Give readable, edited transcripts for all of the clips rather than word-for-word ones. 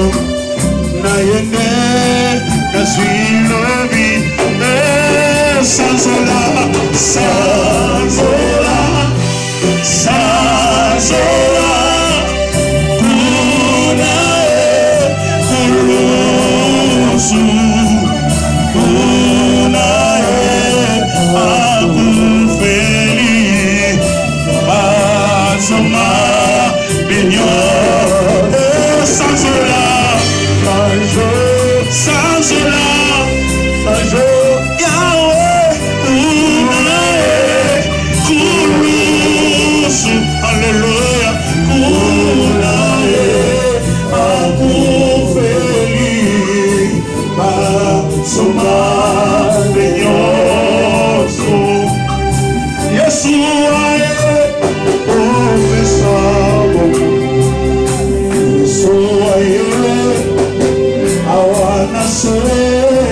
Nayende, Nasuilobi, Sanzola, Sanzola, Sanzola, Kunae, Kulusu, Kunae, Akufeli, Bazoma, Binyo, Sanzola, Sanzola, Yahweh, Kunae, Kulusu, Alléluia, Kunae, Akufeli, Bazoma, Binyoso, Yeshua, Professor, Yeshua, Awana Sore,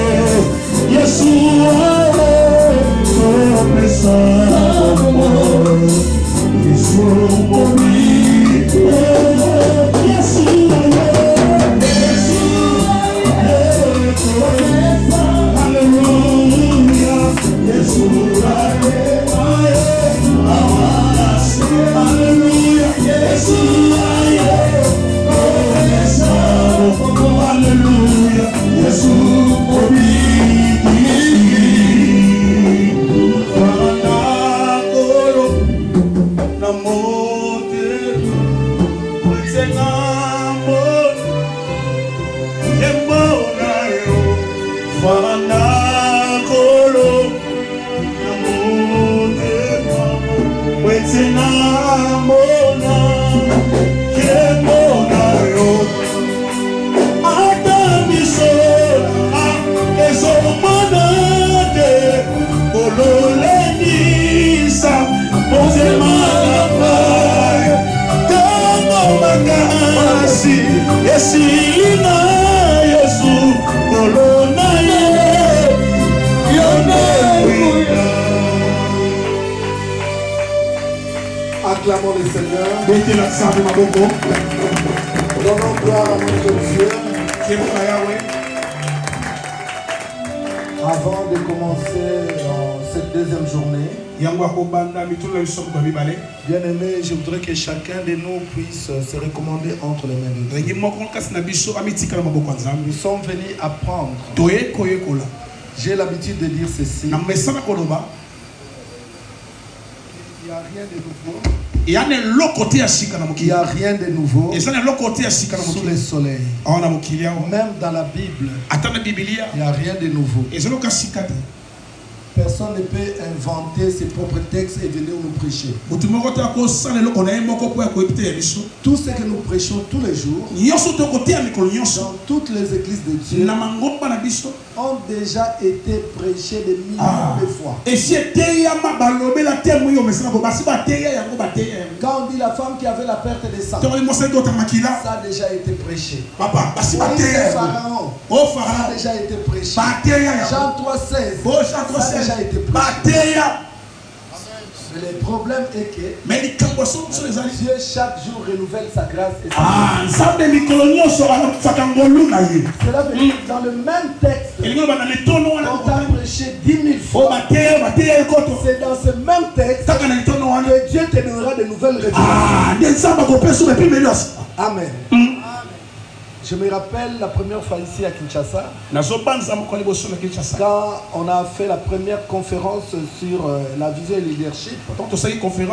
Yeshua, Professor, Yeshua, Acclamons le Seigneur. Donnons gloire à notre Dieu. Avant de commencer cette deuxième journée, bien-aimés, je voudrais que chacun de nous puisse se recommander entre les mains de Dieu. Nous sommes venus apprendre. J'ai l'habitude de dire ceci. Il n'y a rien de nouveau. Il n'y a rien de nouveau sous le soleil. Même dans la Bible, il n'y a rien de nouveau. Personne ne peut inventer ses propres textes et venir nous prêcher. Tout ce que nous prêchons tous les jours, dans toutes les églises de Dieu, ont déjà été prêchés des millions de fois. Quand on dit la femme qui avait la perte de sang, ça a déjà été prêché. Pharaon, ça a déjà été prêché. Jean 3,16, ça a déjà été prêché. Mais le problème est que Dieu chaque jour renouvelle sa grâce et sa Cela veut dire dans le même texte, on t'a prêché 10 000 fois. C'est dans ce même texte que Dieu te donnera de nouvelles révélations. Amen. Je me rappelle la première fois ici à Kinshasa, quand on a fait la première conférence sur la vision et le leadership. J'ai encore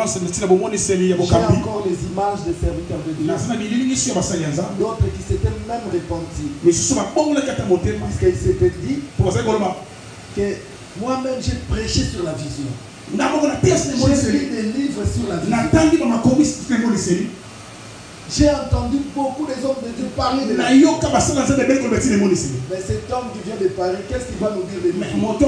les images des serviteurs de Dieu, d'autres qui s'étaient même repentis, puisqu'ils s'étaient dit que moi-même j'ai prêché sur la vision, j'ai lu des livres sur la vision. J'ai entendu beaucoup des hommes de Dieu parler de la vie. Mais cet homme qui vient de Paris, qu'est-ce qu'il va nous dire de nous?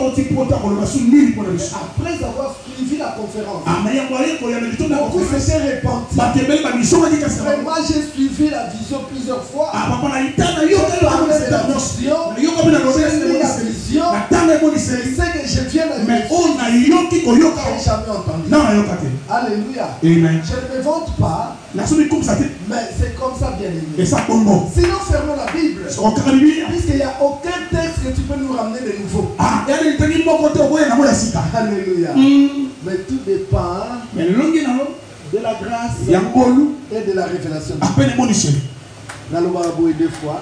Après avoir suivi la conférence, beaucoup s'étaient repentis. Mais moi j'ai suivi la vision plusieurs fois. J'ai parlé de la vision. J'ai lu la vision. C'est que je viens de dire. Je n'ai jamais entendu. Alléluia. Je ne me vante pas. Mais c'est comme ça, bien aimé. Et ça, Congo. Sinon, fermons la Bible. Puisqu'il n'y a aucun texte que tu peux nous ramener de nouveau. Alléluia. Mais tout dépend de la grâce et de la révélation. Deux fois.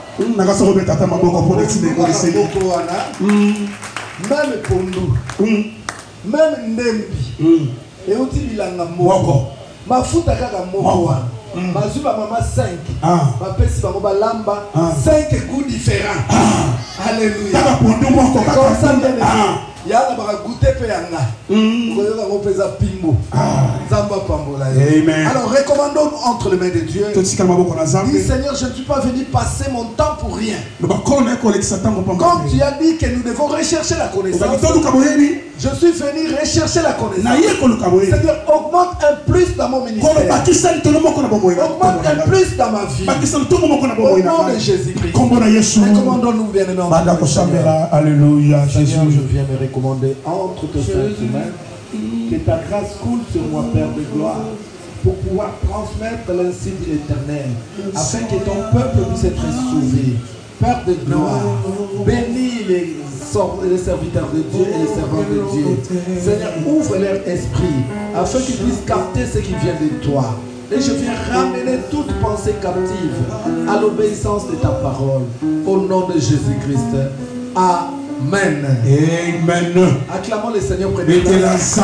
Même pour nous. Même Nembi. Et aussi bilanga moko. Mafuta kaka moko. Mazuba mama 5. Ma pesi bango balamba 5 coups différents. Alléluia. Comme ça bien aimé. Yala baka goûter pe yanga. Koyoka ko pesa pimbo. Zamba pambola. Amen. Alors recommandons entre les mains de Dieu. Dis Seigneur, je ne suis pas venu passer mon temps pour rien. Comme tu as dit que nous devons rechercher la connaissance. Je suis venu rechercher la connaissance. C'est-à-dire augmente un plus dans mon ministère. Augmente un plus dans ma vie. Au nom de Jésus-Christ. Recommandons-nous bien aimés. Alléluia. Seigneur, je viens me recommander entre tes saintes mains. Que ta grâce coule sur moi, Père de gloire, pour pouvoir transmettre l'insigne de l'Éternel, afin que ton peuple puisse être sauvé. Père de gloire, bénis les serviteurs de Dieu et les servants de Dieu. Seigneur, ouvre leur esprit, afin qu'ils puissent capter ce qui vient de toi. Et je viens ramener toute pensée captive à l'obéissance de ta parole. Au nom de Jésus-Christ. Amen. Amen. Acclamons le Seigneur près de place.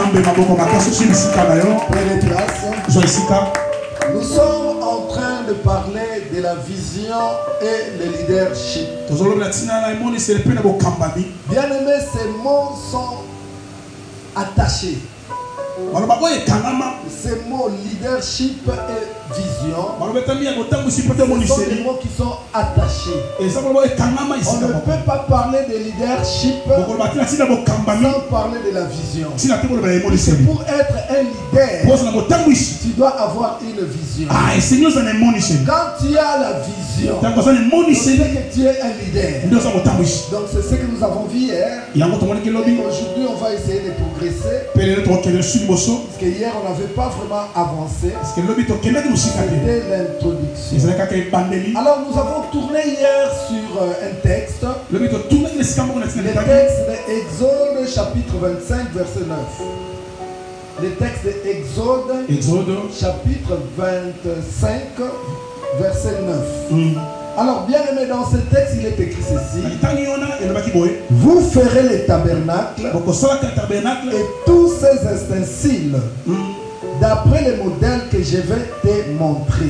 Nous sommes en train de parler de la vision et le leadership. Bien aimés, ces mots sont attachés. Ces mots leadership et vision sont des mots qui sont attachés. On ne peut pas parler de leadership sans parler de la vision. Pour être un leader, tu dois avoir une vision. Quand tu as la vision, tu sais que tu es un leader. Donc c'est ce que nous avons vu hier. Et aujourd'hui on va essayer de progresser. Parce qu'hier on n'avait pas vraiment avancé. C'était l'introduction. Alors nous avons tourné hier sur un texte. Le texte d'Exode chapitre 25 verset 9. Le texte d'Exode chapitre 25 verset 9. Alors bien aimé, dans ce texte il est écrit ceci. Vous ferez les tabernacles et tous ces ustensiles d'après les modèles que je vais te montrer.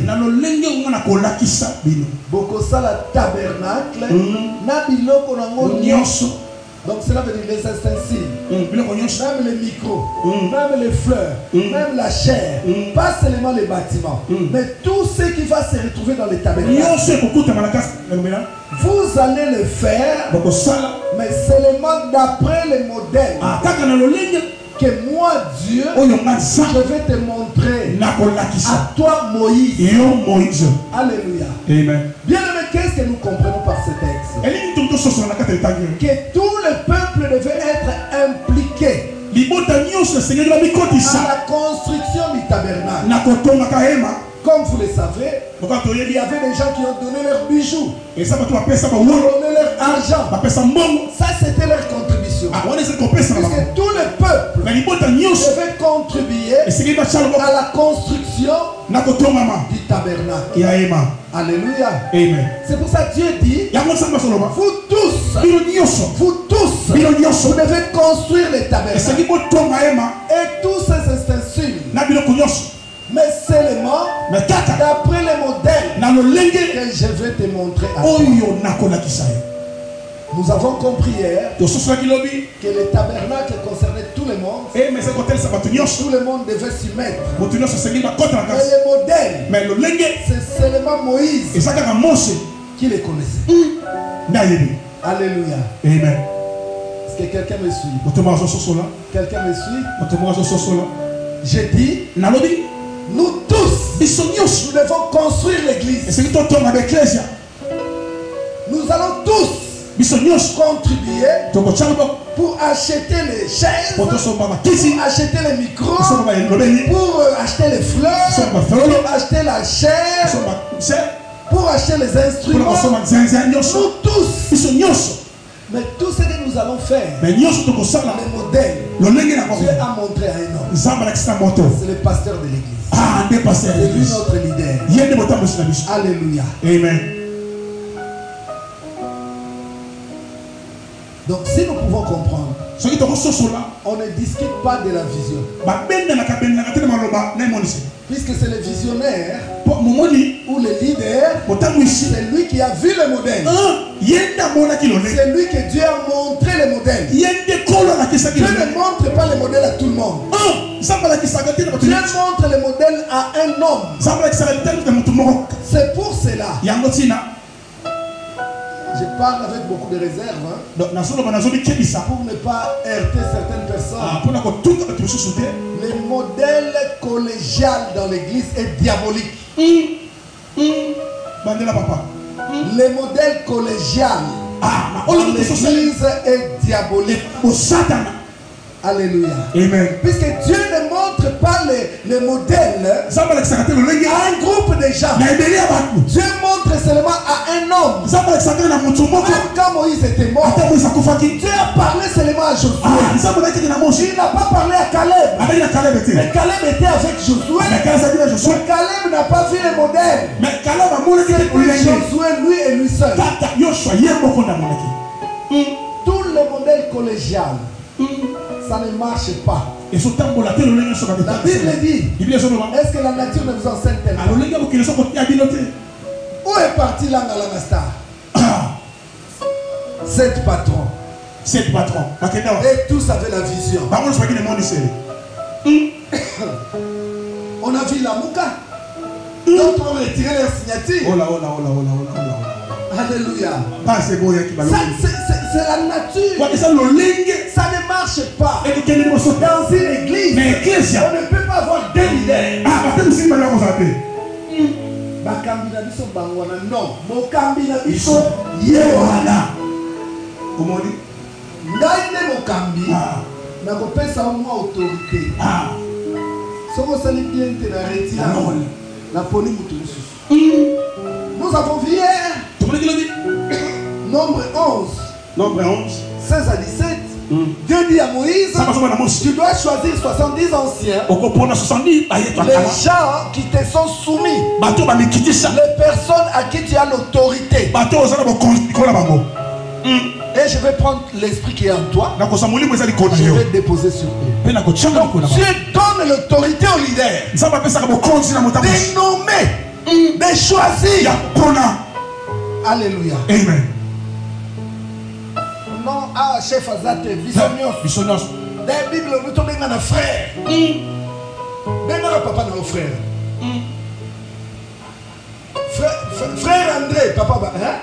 Bokosala tabernacle na biloko nango nyonso. Donc cela veut dire les ustensiles, même les micros, même les fleurs, même la chair, pas seulement les bâtiments, mais tout ce qui va se retrouver dans les tabernacles. Vous allez le faire, mais seulement d'après les modèles que moi, Dieu, je vais te montrer à toi, Moïse. Alléluia. Amen. Bien aimé, qu'est-ce que nous comprenons par ce texte? Que tout le peuple devait être impliqué à la construction du tabernacle. Comme vous le savez, il y avait des gens qui ont donné leurs bijoux, donné leur argent. Ça, c'était leur contribution. Parce que tout le peuple devait contribuer à la construction du tabernacle. Alléluia. Amen. C'est pour ça que Dieu dit, vous tous, vous devez construire les tabernacles et tous ces ustensiles. Mais seulement d'après les modèles que je vais te montrer à toi. Nous avons compris hier que le tabernacle concernait tout le monde. Tout le monde devait s'y mettre. Mais les modèles, c'est seulement Moïse qui les connaissait. Alléluia. Amen. Est-ce que quelqu'un me suit? Quelqu'un me suit? J'ai dit, nous tous, nous devons construire l'église. Nous allons tous contribuer pour acheter les chaises, pour acheter les micros, pour acheter les fleurs, pour acheter la chair, pour acheter les instruments. Nous tous. Mais tout ce que nous allons faire, les modèles, Dieu a montré à un homme. C'est le pasteur de l'église. C'est lui notre leader. Alléluia. Amen. Donc si nous pouvons comprendre, on ne discute pas de la vision. Puisque c'est le visionnaire ou le leader, c'est lui qui a vu le modèle. C'est lui que Dieu a montré le modèle. Dieu ne montre pas le modèle à tout le monde. Dieu montre le modèle à un homme. C'est pour cela. Je parle avec beaucoup de réserve, pour ne pas heurter certaines personnes. Le modèle collégial dans l'église est diabolique. Le modèle collégial dans l'église est diabolique. Alléluia. Amen. Puisque Dieu ne montre pas le modèle à un groupe de gens. Dieu montre seulement à un homme. Même quand Moïse était mort, Dieu a parlé seulement à Josué. Il n'a pas parlé à Caleb. Mais Caleb était avec Josué. Mais Caleb n'a pas vu le modèle. C'était Josué, lui et lui seul. Tout le modèle collégial, ça ne marche pas. La Bible dit, est-ce que la nature ne vous enseigne tellement? Où est parti Langastar? 7 patrons. Et tous avaient la vision. On a vu la Mouka. D'autres ont retiré leur signature. Alléluia. C'est la nature. Ça ne marche pas. Dans une église, on ne peut pas avoir deux leaders. Non. Mokambi nakopesa moi autorité. Soko sali bien te na retira la poni mutu. Nous avons vu hier Nombre 11 16 à 17. Dieu dit à Moïse, tu dois choisir 70 anciens, les gens qui te sont soumis, les personnes à qui tu as l'autorité. Et je vais prendre l'esprit qui est en toi, je vais le déposer sur eux. Donc Dieu donne l'autorité au leader de nommer, de choisir. Alléluia. Amen. Non, chef Azate, bisognos. Dans la Bible, nous tombons dans un frère. Benga papa dans frère. Frère André, papa.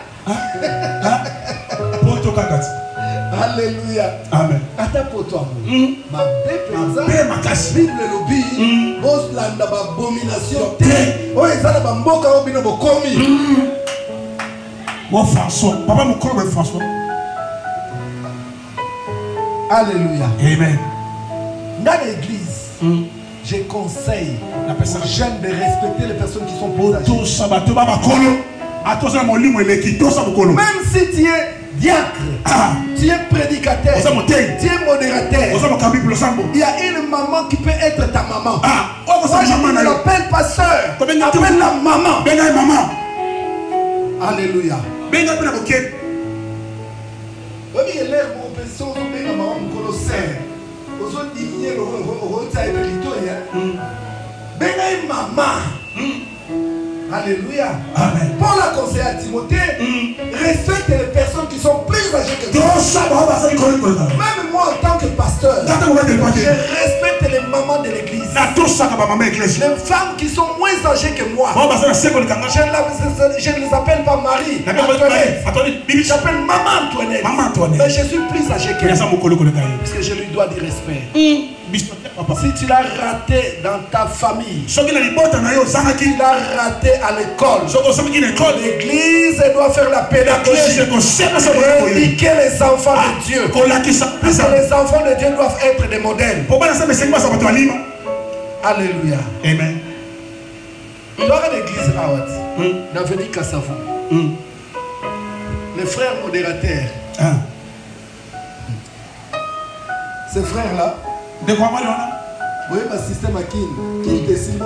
Alléluia. Amen. Ata pour toi. Ma Bible lobby, boss landa abomination. Oh, ça la bamboka obino bokomi. Bon François, papa mon corps François. Alléluia. Amen. Dans l'église, je conseille aux jeunes de respecter les personnes qui sont plus âgées. Même si tu es diacre, tu es prédicateur, tu es modérateur, il y a une maman qui peut être ta maman. Moi je ne l'appelle pas soeur, appelle la maman. Alléluia. Oui, il est mon personne, maman, mon colossal. Aux autres dignes, au rotaire de l'Itoya. Benay maman. Alléluia. Amen. Pour la conseiller à Timothée, respecte les personnes qui sont plus âgées que toi. Même moi en tant que pasteur, je respecte les mamans de l'église. Les femmes qui sont moins âgées que moi. Je ne les appelle pas Marie. J'appelle Maman Antoinette. Mais je suis plus âgé qu'elle. Parce que je lui dois du respect. Si tu l'as raté dans ta famille, si tu l'as raté à l'école, l'église doit faire la pédagogie, éduquer les enfants de Dieu. Parce que les enfants de Dieu doivent être des modèles. Alléluia. Amen. Il y aura l'église à Wat, l'avenir Kassavou. Les frères modérateurs. Ces frères-là, vous voyez ma système à qui décide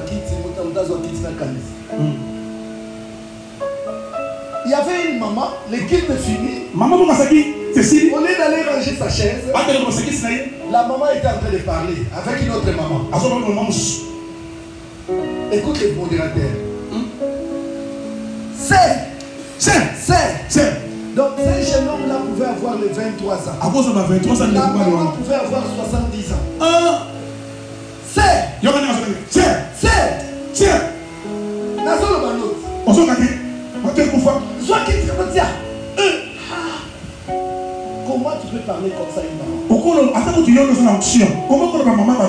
il y avait une maman, l'équipe est finie. Au lieu d'aller ranger sa chaise, la maman était en train de parler avec une autre maman. Écoute les modérateurs. C'est. Donc ce jeune homme-là pouvait avoir les 23 ans. La maman pouvait avoir 70 ans. C'est. Comment tu peux parler comme ça à une maman?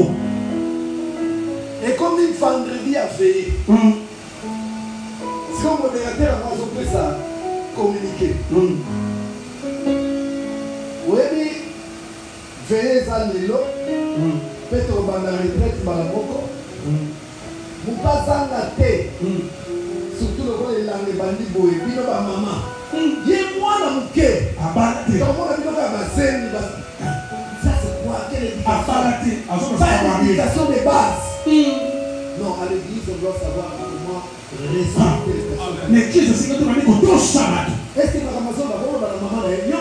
Et comme une vendredi a veillé, si on modérateur a fait ça, communiquer. Oui, veillez à l'élo, peut-être dans la retraite, Malamoko, vous passez à la tête, surtout le rôle de la bandit boy, puis le maman. Il est moi dans mon cœur. Comment on a dit que ça c'est quoi? Quelle éducation de base? Non, à l'église, on doit savoir comment respecter les personnes. Est-ce que la Amazon va voir la maman?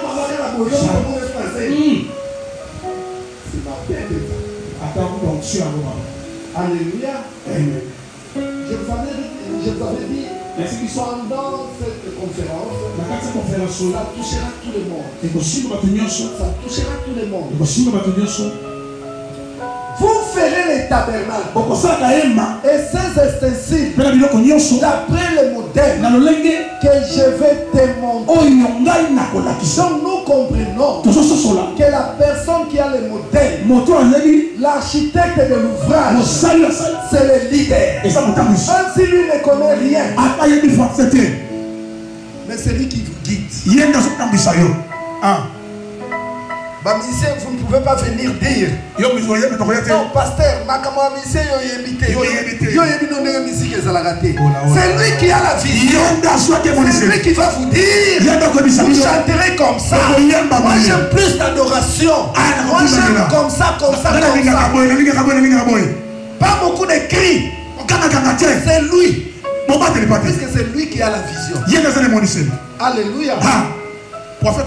C'est ma paix de ça. Alléluia. Je vous avais dit, pendant cette conférence, ça touchera tout le monde. Ça touchera tout le monde. Vous ferez les tabernacles et ces ustensiles d'après le modèle que je vais te montrer. Donc nous comprenons que la personne qui a le modèle, l'architecte de l'ouvrage, c'est le leader. Même si lui ne connaît rien, mais c'est lui qui vous guide. Vous ne pouvez pas venir dire non, pasteur, c'est lui qui a la vision. C'est lui qui va vous dire vous chanterez comme ça. Moi j'aime plus d'adoration. Moi j'aime comme ça. Pas beaucoup de cris. C'est lui. Puisque c'est lui qui a la vision. Alléluia. Prophète,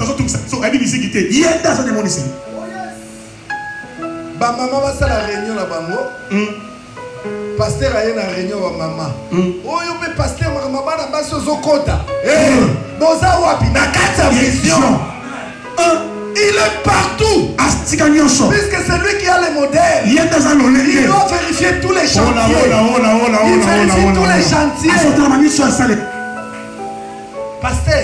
maman va faire la réunion là bango. Pasteur a une réunion wa maman. Oh yo pe pasteur maman na baso zokota. Boza wapi na kata vision. Il est partout. Puisque c'est lui qui a les modèles. Il doit vérifier tous les chantiers. Il vérifie tous les chantiers. Pasteur,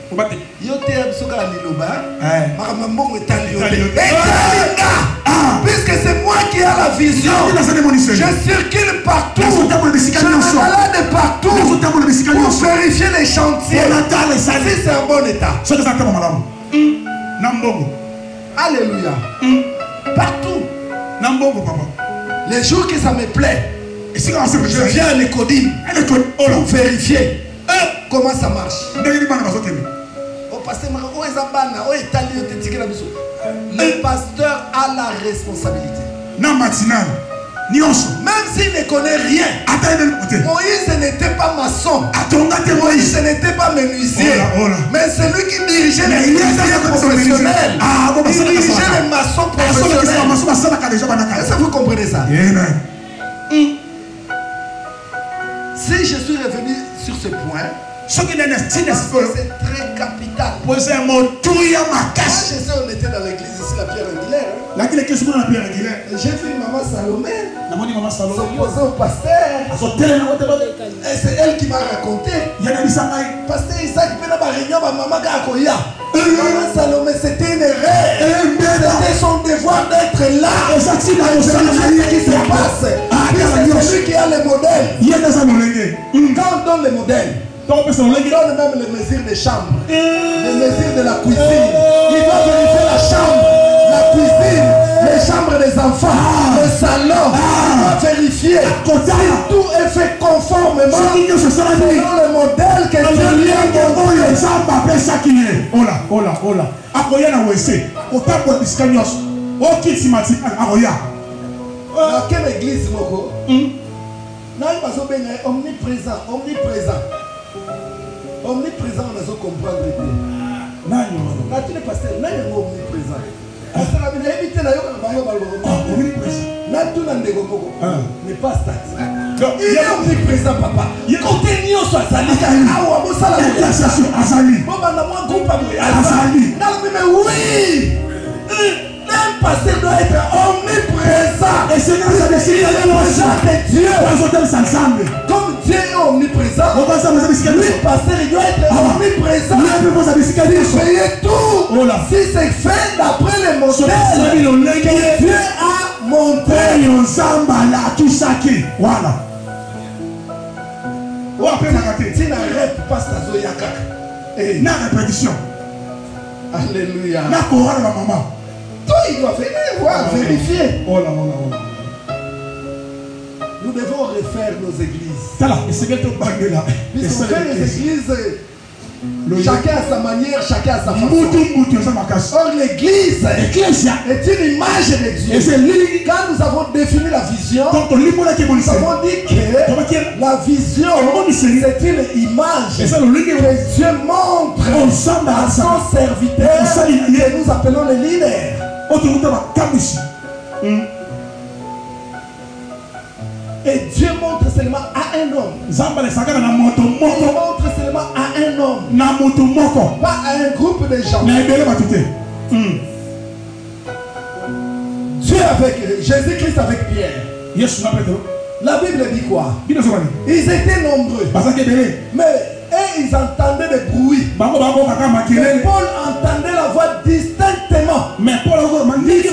puisque c'est moi qui ai la vision, je circule partout, je me balade partout pour vérifier les chantiers si c'est en bon état. Alléluia. Partout. Les jours que ça me plaît, je viens à l'écodine pour vérifier comment ça marche. Le pasteur a la responsabilité. Même s'il ne connaît rien. Moïse n'était pas maçon. Moïse n'était pas menuisier. Mais c'est lui qui dirigeait les menuisiers professionnels. Il dirigeait les maçons professionnels. Est-ce que vous comprenez ça? Si je suis revenu sur ce point, c'est très capital. Moi, je sais, on était dans l'église ici, la Pierre Aguilère. J'ai vu maman Salomé s'opposer au pasteur. Et c'est elle qui m'a raconté. Pasteur Isaac, maman Salomé, c'était une erreur. C'était son devoir d'être là. C'est ce qui se passe. C'est lui qui a les modèles. Quand on donne les modèles, on donne même les mesures des chambres, les mesures de la cuisine. Il doit vérifier la chambre, la cuisine, les chambres des enfants, le salon. Il doit vérifier si tout est fait conformément selon le modèle que Dieu lui a donné. Dans quelle église, Moko? Omniprésent. Omniprésent, on a comprendre. Tu n'es pas seul, omniprésent. Mais pas statique. Il est omniprésent, papa. Continue sur Azali. Oui. Un pasteur doit être omniprésent. Et c'est là que ça décide de Dieu. Comme Dieu est omniprésent, lui, pasteur, il doit être omniprésent. Il fait tout. Si c'est fait d'après les modèles que Dieu a montré. Voilà. Tu n'arrêtes pas ça, Zoyaka. Et la répétition. Alléluia. La chorale de la maman. Toi, il doit venir voir, vérifier. Nous devons refaire nos églises. Puisqu'on fait les églises, chacun à sa manière, chacun à sa façon. Or, l'église est une image de Dieu. Quand nous avons défini la vision, nous avons dit que la vision, c'est une image que Dieu montre à son serviteur que nous appelons les leaders. Et Dieu montre seulement à un homme. Il montre seulement à un homme. Pas à un groupe de gens. Dieu avec Jésus-Christ avec Pierre. La Bible dit quoi? Ils étaient nombreux. Mais ils entendaient des bruits. Et Paul entendait la voix distinctement. Mais Paul il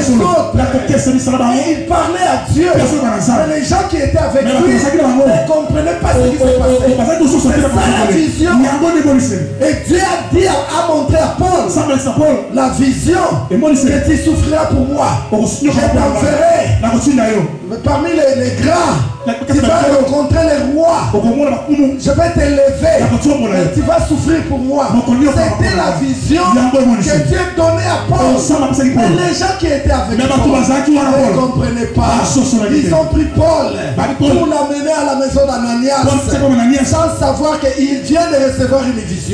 parlait à Dieu. Mais les gens qui étaient avec lui ne comprenaient pas ce qui se passait. C'est ça la vision. Et Dieu a dit, a montré à Paul la vision que tu souffriras pour moi. Je t'enverrai. Mais parmi les grands, tu vas rencontrer les rois. Je vais t'élever. Tu vas souffrir pour moi. C'était la vision que Dieu donnait à Paul. Mais les gens qui étaient avec Paul ne comprenaient pas. Ils ont pris Paul pour l'amener à la maison d'Ananias sans savoir qu'il vient de recevoir une vision.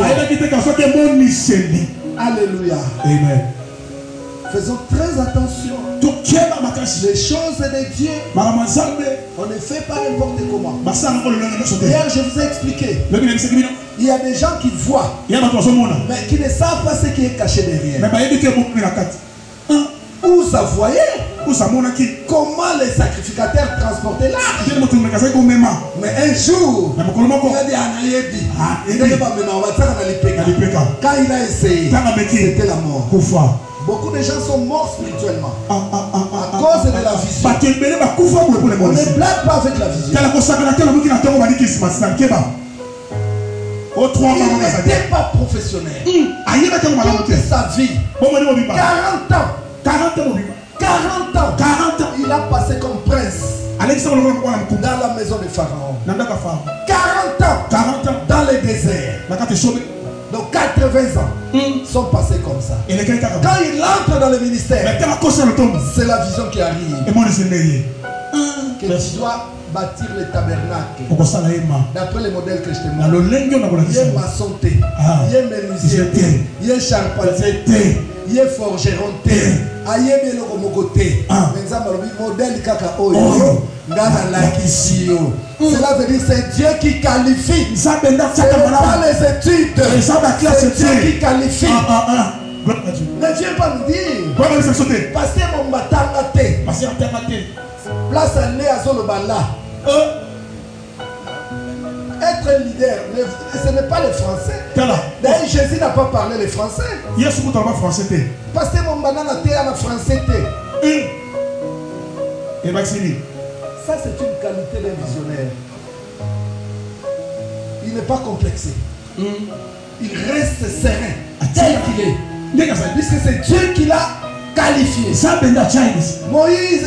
Alléluia. Amen. Faisons très attention. Les choses de Dieu, on ne fait pas n'importe comment. Hier, je vous ai expliqué. Il y a des gens qui voient, mais qui ne savent pas ce qui est caché derrière. Où ça voyait? Comment les sacrificateurs transportaient l'arche? Mais un jour, il a dit quand il a essayé, c'était la mort. Beaucoup de gens sont morts spirituellement à cause de la vision. On ne blague pas avec la vision. Il n'était pas professionnel. Toute sa vie, 40 ans, il a passé comme prince dans la maison de Pharaon. 40 ans dans le désert. Donc 80 ans sont passés comme ça. Quand il entre dans le ministère, c'est la vision qui arrive. Que tu dois bâtir le tabernacle d'après les modèles que je te montre. Il est maçonné, il est menuisier, il est charpentier, il est forgeron, ayebe loko mokote nzamba lobi modèle kaka oyo ngana lakisio. Cela veut dire c'est Dieu qui qualifie. C'est pas les études. C'est Dieu qui qualifie. Ne viens pas me dire pasteur mon batanga te place à nez à Zolobala. Être un leader, ce n'est pas les Français. D'ailleurs, Jésus n'a pas parlé les Français. Parce que mon banana était en français. Ça, c'est une qualité d'un visionnaire. Il n'est pas complexé. Il reste serein, tel qu'il est. Puisque c'est Dieu qui l'a qualifié. Moïse,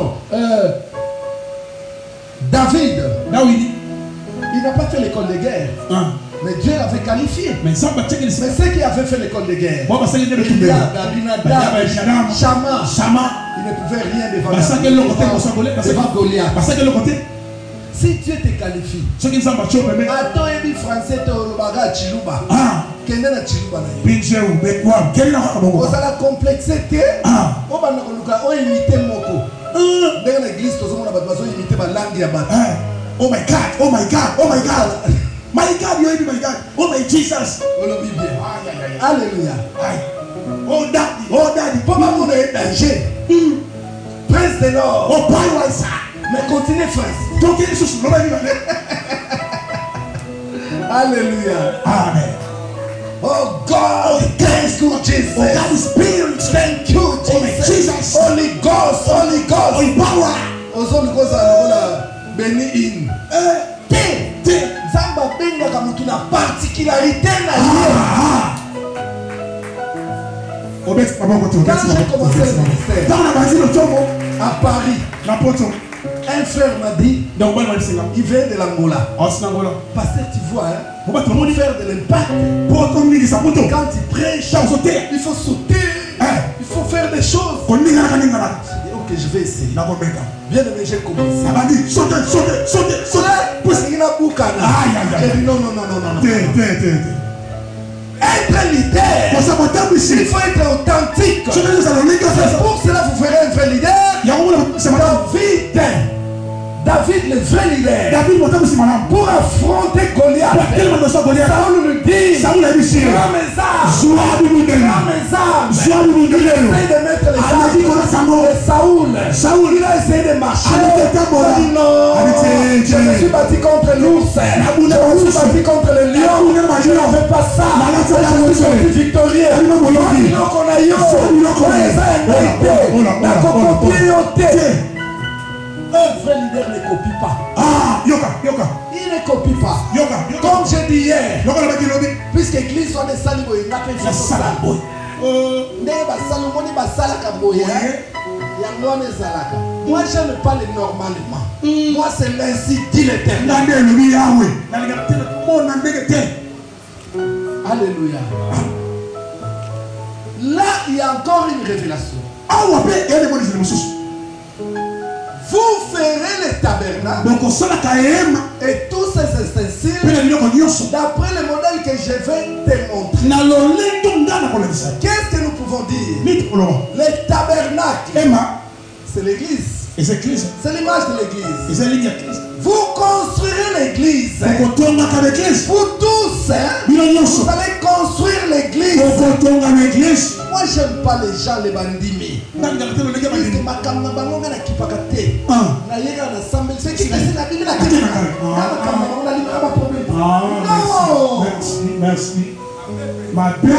David. Il n'a pas fait l'école de guerre. Mais Dieu l'avait qualifié. Mais ceux qui avaient fait l'école de guerre, Shama, il ne pouvait rien devant Goliath. Si Dieu te qualifie, attends un français Chiluba. Quel est la Chiluba? Vous allez complexité. On va imiter Moko. Dans l'église, on va imiter la langue de Bata. Oh my God, oh my God, oh my God. My God, you are my God. Oh my Jesus. Alléluia. Oh daddy, papa mon est danger. Prince de l'or. Oh boy, ça. Mais continue frère. Alléluia. Amen. Oh God, thank you Jesus. Oh God Spirit, thank you Jesus. Holy Ghost, Holy Ghost. Holy power. Holy Ghost, béni in. Zamba benga comme tu n'as particularité na quand j'ai commencé le ministère à Paris, un frère m'a dit il vient de l'Angola. Pasteur, tu vois, pour faire de l'impact, quand il prêche, il faut sauter, il faut faire des choses. Ok, je vais essayer. Bien aimé, j'ai commencé. Elle m'a dit, sautez. J'ai dit non. Être leader, il faut être authentique. C'est pour cela que vous ferez un vrai leader. David, le vrai leader, pour affronter Goliath, Saoul nous dit, prends mes armes, il essaie de mettre les armes. Et Saoul, il a essayé de marcher. Il dit non, je me suis battu contre l'ours, je me suis battu contre le lion, je n'en fais pas ça, je me suis sorti victorieux. Non, qu'on a eu, un vrai leader ne copie pas. Il ne copie pas. Comme j'ai dit hier, puisque l'église soit des salibos, il n'a pas fait ça. Moi, je n'aime pas les normalement. Moi, c'est l'ainsi dit l'Éternel. Alléluia. Là, il y a encore une révélation. Vous ferez les tabernacles et tous ces ustensiles d'après le modèle que je vais te montrer. Qu'est-ce que nous pouvons dire? Les tabernacles, c'est l'église. C'est l'image de l'église. Vous construirez l'église. Vous tous, vous allez construire l'église. Moi, j'aime pas les gens, les bandits. Merci. Ma belle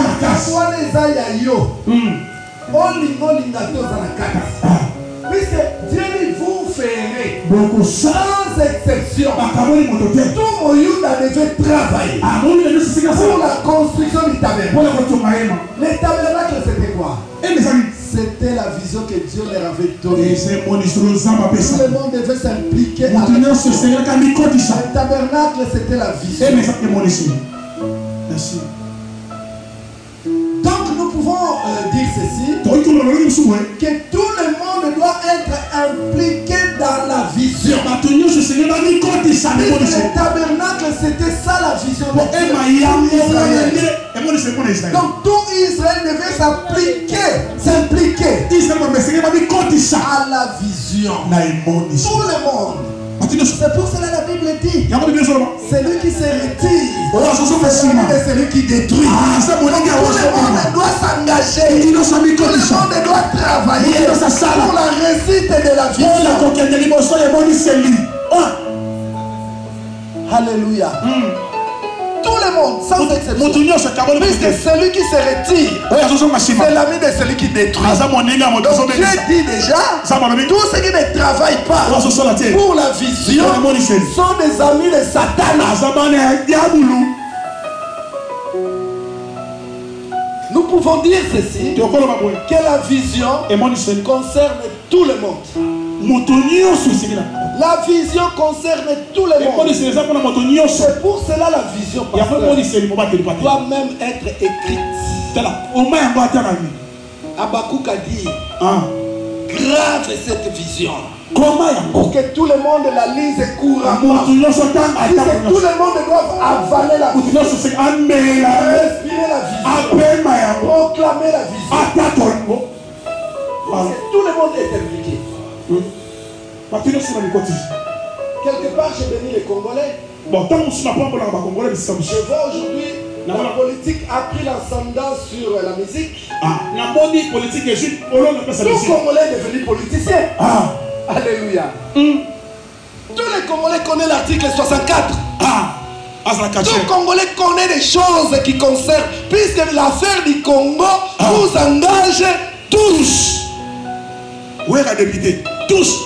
puisque Dieu dit vous ferez sans exception. Tout Moyuda devait travailler pour la construction du tabernacle. Les tabernacles c'était quoi? C'était la vision que Dieu leur avait donnée. Tout le monde devait s'impliquer avec le tabernacle, c'était la vision. Merci. Donc nous pouvons dire ceci, que tout le monde doit être impliqué dans la vision. Le tabernacle, c'était ça la vision d'Israël. Donc tout Israël devait s'impliquer à la vision. Tout le monde. C'est pour cela la Bible dit, celui qui se retire, c'est celui qui détruit. Tout le monde doit s'engager. Tout le monde doit travailler pour la réussite de la vision. Alléluia. Tout le monde, sans exception. Puisque celui qui se retire, c'est l'ami de celui qui détruit. Donc Dieu dit déjà, tous ceux qui ne travaillent pas pour la vision sont des amis de Satan. Nous pouvons dire ceci, que la vision concerne tout le monde. La vision concerne tout le monde. C'est pour cela la vision doit même être écrite. Habakkuk a dit, grave est cette vision. Pour que tout le monde la lise couramment. Tout le monde doit avaler la vision. Respirer la vision. Proclamer la vision. Tout le monde est impliqué. Quelque part, j'ai béni les Congolais. Je vois aujourd'hui, la politique a pris l'ascendant sur la musique. Tout Congolais est devenu politicien. Alléluia. Tous les Congolais connaissent l'article 64. Tout Congolais connaît des choses qui concernent, puisque l'affaire du Congo nous engage tous. Où est la députée? Tous.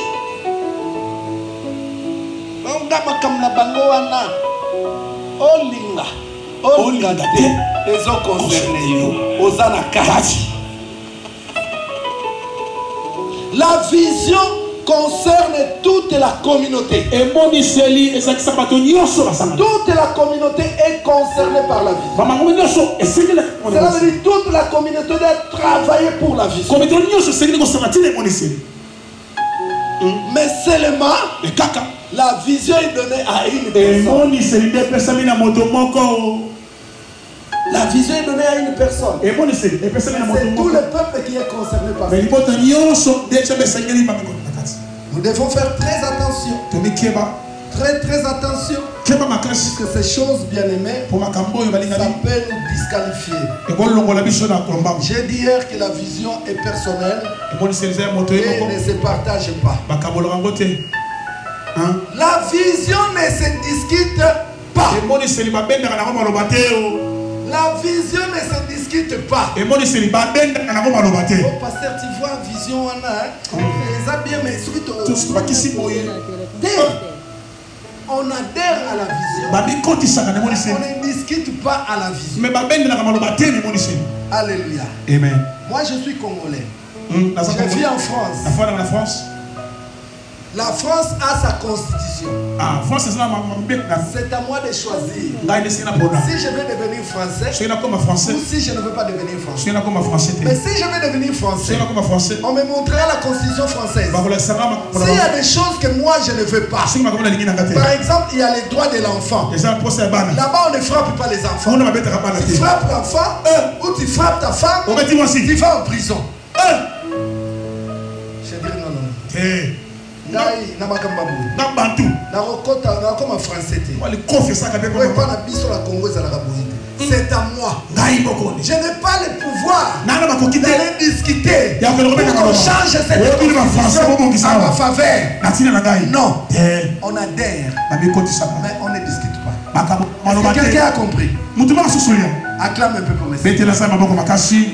La vision concerne toute la communauté. Toute la communauté est concernée par la vision. Cela veut dire toute la communauté doit travailler pour la vision. Mais seulement la vision est donnée à une personne. La vision est donnée à une personne. C'est tout le peuple qui est concerné par ça. Nous devons faire très attention. Très attention. Puisque ces choses bien aimées, ça peut nous disqualifier. J'ai dit hier que la vision est personnelle et ne se partage pas. La vision ne se discute pas. La vision ne se discute pas. Oh, pasteur, tu vois vision bien, mais on adhère à la vision. On ne discute pas à la vision. Alléluia. Amen. Moi, je suis congolais. Je vis en France. La France a sa constitution. C'est à moi de choisir. Si je veux devenir français ou si je ne veux pas devenir français. Mais si je veux devenir français, on me montrera la constitution française. S'il y a des choses que moi je ne veux pas, par exemple, il y a les droits de l'enfant. Là-bas, on ne frappe pas les enfants. Tu frappes l'enfant ou tu frappes ta femme, tu vas en prison. Je dis non. C'est à moi. Je n'ai pas le pouvoir d'aller discuter pour qu'on change cette constitution à ma faveur. Non, on adhère, mais on ne discute pas. Est-ce que quelqu'un a compris? Acclame un peu pour mes sœurs.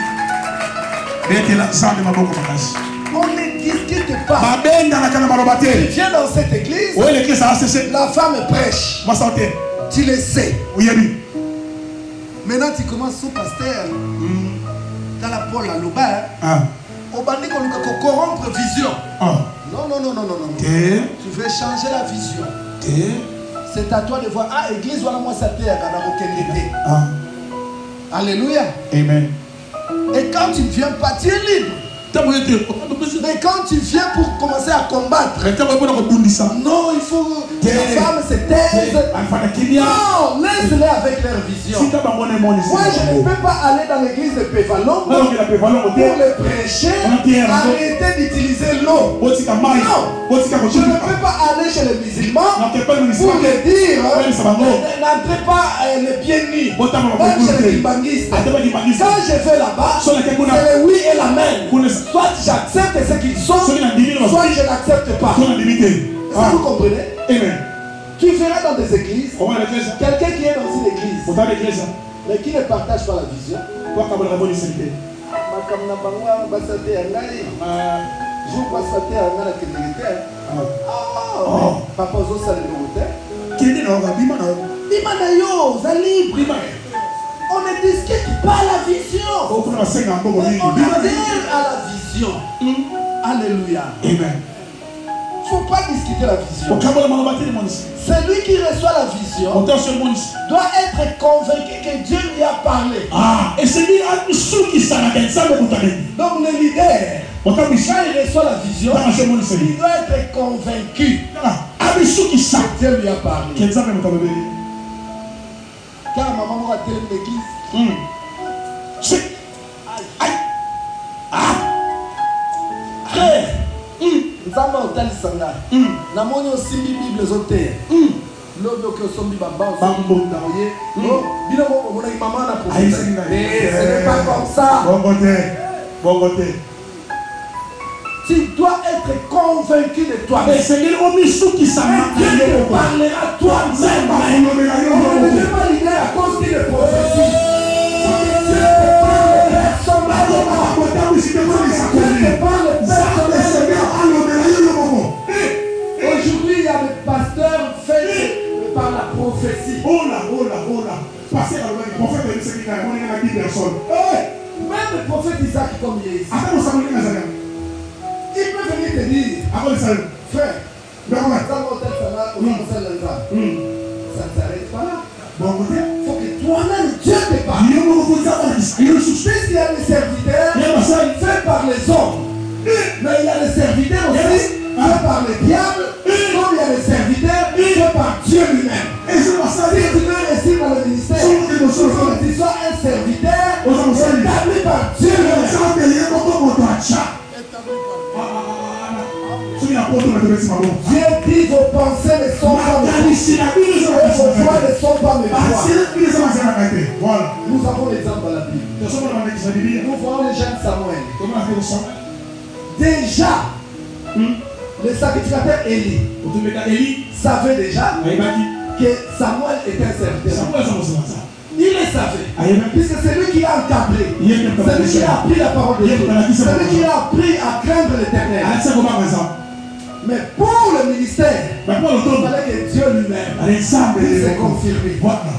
On ne discute pas. Tu viens dans cette église, la femme prêche. Tu le sais. Maintenant tu commences sous pasteur. Dans la Paul à Loba. Au bandit qu'on corrompre vision. Non. Tu veux changer la vision. C'est à toi de voir. Ah, église, voilà moi ça terre dans aucune idée. Alléluia. Amen. Et quand tu ne viens pas, tu es libre. Mais quand tu viens pour commencer à combattre, non, il faut que la femme se taise. Non, laisse-les avec leur vision. Moi, je ne peux pas aller dans l'église de Pévalon pour les prêcher, arrêter d'utiliser l'eau. Non, je ne peux pas aller chez les musulmans pour les dire n'entrez pas les pieds nus. Même chez les kimbangistes. Quand je vais là-bas, c'est le oui et l'amen. Soit j'accepte ce qu'ils sont, soit je n'accepte pas. Est-ce que vous comprenez? Tu verras dans des églises quelqu'un qui est dans une église mais qui ne partage pas la vision. Papa on ne discute pas la vision. On adhère à la vision. Alléluia. Amen. Il ne faut pas discuter la vision. Celui qui reçoit la vision doit être convaincu que Dieu lui a parlé. Donc le leader, quand il reçoit la vision, il doit être convaincu que Dieu lui a parlé. Car maman va télé l'église. Nzamba otali sanga. Na moni osimbi Bible zote. Lobi okosombi bamba osombi oye. Bino mo mona maman na pour. Ce n'est pas comme ça. Bon côté. Tu dois être convaincu de toi. Et Dieu te parlera toi-même. On ne devait pas l'idée à cause qu'il est prophétie. Dieu te parle personnellement. Dieu te parle personnellement. Aujourd'hui, il y a des pasteurs faits par la prophétie. Oh là. Passer à le prophète de ce qui a 10 personnes. Même le prophète Isaac comme il est ici. Il peut venir te dire, frère, ça ne s'arrête pas là. Il faut que toi-même Dieu te parle. Puisqu'il y a des serviteurs faits par les hommes, mais il y a des serviteurs aussi faits par le diable, comme il y a des serviteurs faits par Dieu lui-même. Si tu veux réussir dans le ministère, il faut que tu sois un serviteur établi par Dieu lui-même. Dieu dit vos pensées ne sont pas mes voix, vos voix ne sont pas mes voix. Nous avons l'exemple dans la Bible. Nous voyons les jeunes Samuel. Déjà, le sacrificateur Élie savait déjà que Samuel était un serviteur. Il le savait, puisque c'est lui qui a encadré, c'est lui qui a appris la parole de Dieu, c'est lui qui a appris à craindre l'Éternel. Mais pour le ministère, il fallait que Dieu lui-même puisse confirmer.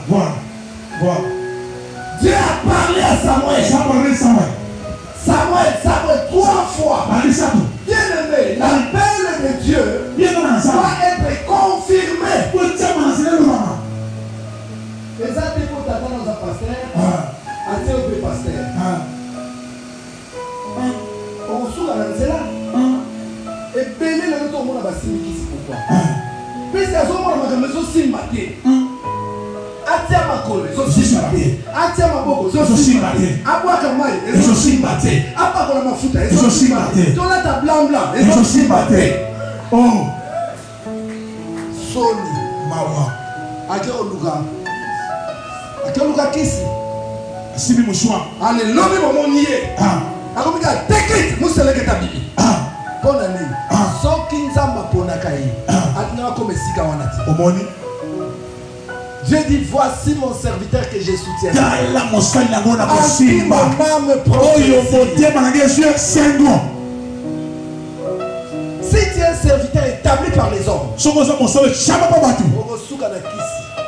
Dieu a parlé à Samuel. Samuel 3 fois. Bien aimé, l'appel de Dieu doit être confirmé. Les athées pour t'attendre dans un pasteur, athée ou peu pasteur. On se souvient de cela. Et belé le retour mon abassi ici pourquoi? Puisque à ce moment là ma maison simbaté. Atia makole, zo simbaté. Atia maboko, zo simbaté. Abwa kamai, zo simbaté. Apa kola mafuta, zo simbaté. Tola ta blanc, zo simbaté. Oh. Soni mawa. Akero luga. Akoluka kisi. Sibi mushwa. Ale lobi momo nié. Akomika tekit museleke tabibi. Bonne année. Soki nzamba ponaka yi. Atina comme sika wanati. Omoni. Dieu dit voici mon serviteur que je soutiens. Dala mosali na ngona kosimba. Oyo bote manage sur sengo. Si tu es un serviteur établi par les hommes. Soko za mosali chama pa batu. Okosuka na kisi.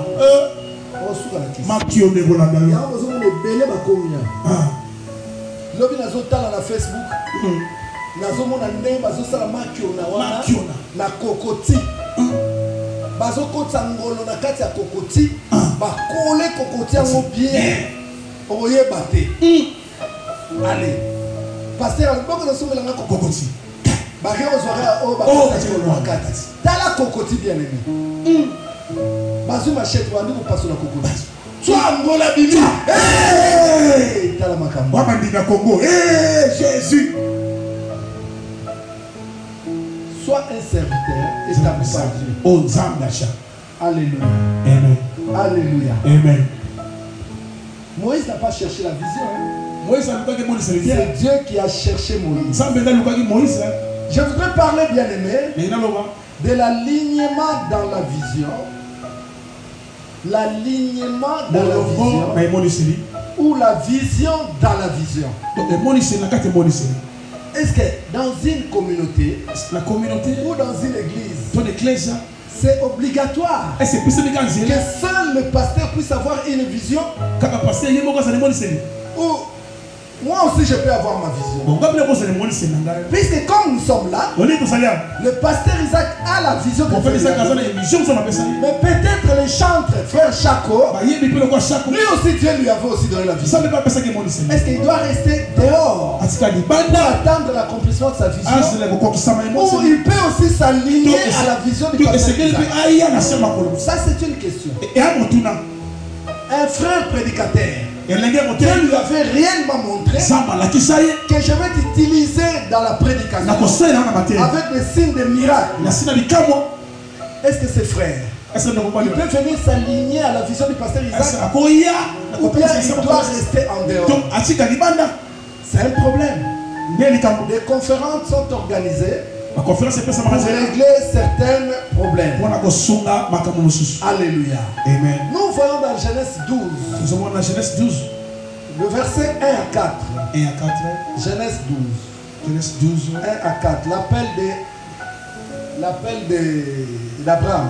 Makio de Bolanda. Il y a besoin de belé ma commune. Lobi na zotala na Facebook. Na zomona ndenge bazosala makio na wana na kokoti. Bazokota ngolo na kati ya kokoti. Bakole kokoti yango bien. Oyeba te. Allez. Pasteur, le bon que nous sommes là, Kokoti. Barrière aux oreilles, oh, t'as la Kokoti bien aimé. Bazou machette, on nous passe la Kokoti. Soit Angola Bibi. Hey, t'as la Makambo. Wamandina Congo. Hey, Jésus. Sois un serviteur établi par Dieu. Oh, Zamdacha. Alléluia. Amen. Alléluia. Amen. Moïse n'a pas cherché la vision. Hein? C'est Dieu qui a cherché Moïse. Moïse. Je voudrais parler, bien aimé, de l'alignement dans la vision. L'alignement dans la vision. Ou la vision dans la vision. Est-ce que dans une communauté, ou dans une église, c'est obligatoire que seul le pasteur puisse avoir une vision? Ou moi aussi je peux avoir ma vision. Puisque comme nous sommes là, le pasteur Isaac a la vision que Dieu lui a donnée. Mais peut-être les chantres, frère Chaco, lui aussi Dieu lui avait aussi donné la vision. Est-ce qu'il doit rester dehors pour attendre l'accomplissement de sa vision? Ou il peut aussi s'aligner à la vision du pasteur Isaac? Ça c'est une question. Un frère prédicateur, Dieu lui avait réellement montré que je vais t'utiliser dans la prédication avec des signes de miracles. Est-ce que ces frères, ils peuvent venir s'aligner à la vision du pasteur Isaac, ou bien il doit rester en dehors? C'est un problème. Des conférences sont organisées pour régler certains problèmes. Alléluia. Amen. Nous voyons dans Genèse 12. Le verset 1 à 4. 1 à 4. Genèse 12. Genèse 12. 1 à 4. L'appel d'Abraham.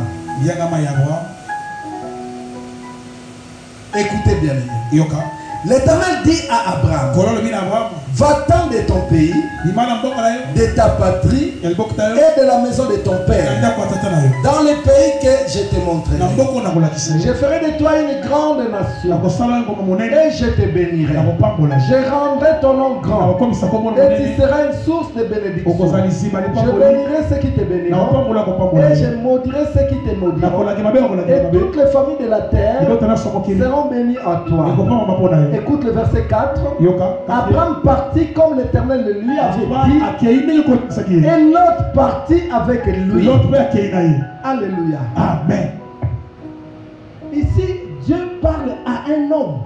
Écoutez bien. L'Éternel dit à Abraham, va-t'en de ton pays, de ta patrie et de la maison de ton père, dans le pays que je t'ai montré. Je ferai de toi une grande nation et je te bénirai. Je rendrai ton nom grand et tu seras une source de bénédiction. Je bénirai ceux qui te béniront et je maudirai ceux qui te maudiront. Et toutes les familles de la terre seront bénies en toi. Écoute le verset 4. Abraham partit comme l'Éternel le lui avait dit, et l'autre partit avec lui. Alléluia. Amen. Ici, Dieu parle à un homme.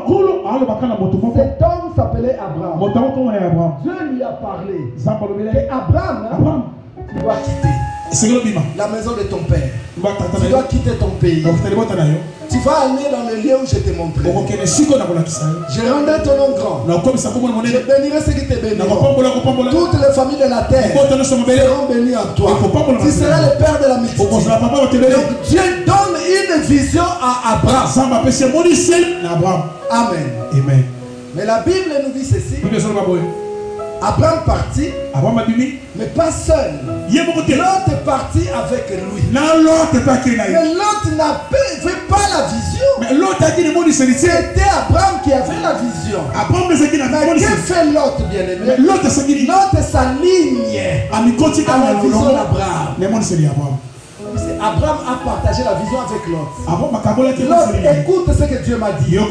Cet homme s'appelait Abraham. Dieu lui a parlé. Et Abraham, tu dois quitter la maison de ton père. Tu dois quitter ton pays. Tu vas aller dans le lieu où je t'ai montré. Je rendrai ton nom grand. Je bénirai ceux qui te béniront. Toutes les familles de la terre seront bénies en toi. Tu seras le père de la multitude. Donc Dieu donne une vision à Abraham. Amen. Amen. Mais la Bible nous dit ceci. Abraham partit, mais pas seul. L'autre est parti avec lui. Mais l'autre n'avait pas la vision. C'était Abraham qui avait la vision. Mais que fait l'autre, bien aimé? L'autre s'aligne à la vision d'Abraham. Abraham a partagé la vision avec l'autre. L'autre, écoute ce que Dieu m'a dit.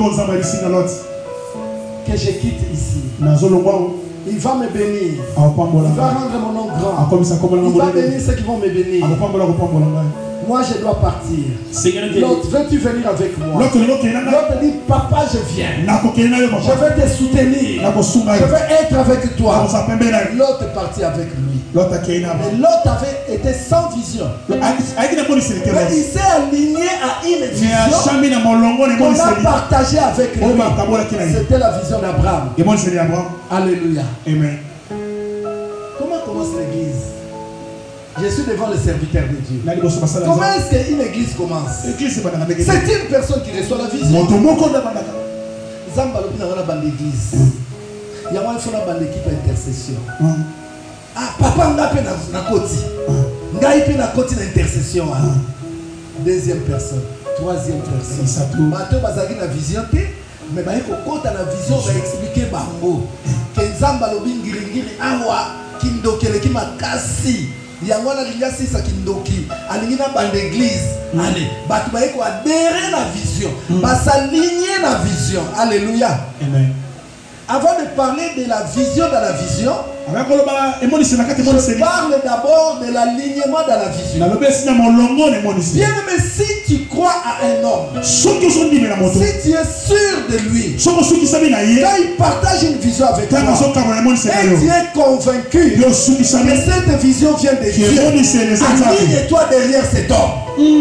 Que je quitte ici. Il va me bénir. Il va rendre mon nom grand. Il va bénir ceux qui vont me bénir. Moi, je dois partir. L'autre, veux-tu venir avec moi? L'autre dit, papa, je viens. Je vais te soutenir. Je vais être avec toi. L'autre est parti avec lui. Mais l'autre avait été sans vision. Mais il s'est aligné à une vision qu'on a partagée avec lui. C'était la vision d'Abraham. Alléluia. Amen. Comment commence l'église? Je suis devant le serviteur de Dieu. Comment est-ce qu'une église commence? C'est une personne qui reçoit la vision. Zambalopi n'a pas d'église. Il y a une équipe d'intercession. Ah, papa n'a pas na koti. Ngai pe na koti na intercession. Deuxième personne, troisième personne. Bato bazaki na vision te. Mais quand la vision va expliquer bango que nzamba lobi ngiringiri awa kindokele ki makasi yango na linga sisa kindoki alingi na bande église allez batu ba ko adhérer la vision ba s'aligner la vision. Alléluia. Amen. Avant de parler de la vision dans la vision, je parle d'abord de l'alignement dans la vision. Bien aimé, si tu crois à un homme, si tu es sûr de lui, quand il partage une vision avec toi, et tu es convaincu que cette vision vient de Dieu, aligne-toi derrière cet homme.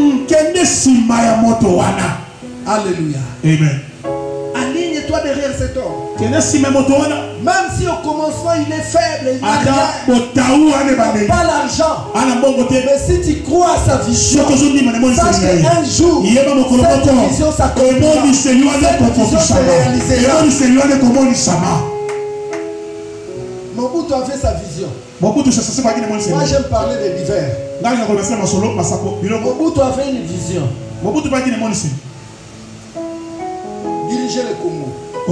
Alléluia. Amen. Aligne-toi derrière cet homme. Même si au commencement il est faible, il n'a rien, pas l'argent, mais si tu crois à sa vision, sache qu'un jour, cette vision s'accomplira, cette vision se réalisera. Mobutu avait sa vision. Moi j'aime parler de l'hiver. Mobutu avait une vision. Diriger le Congo.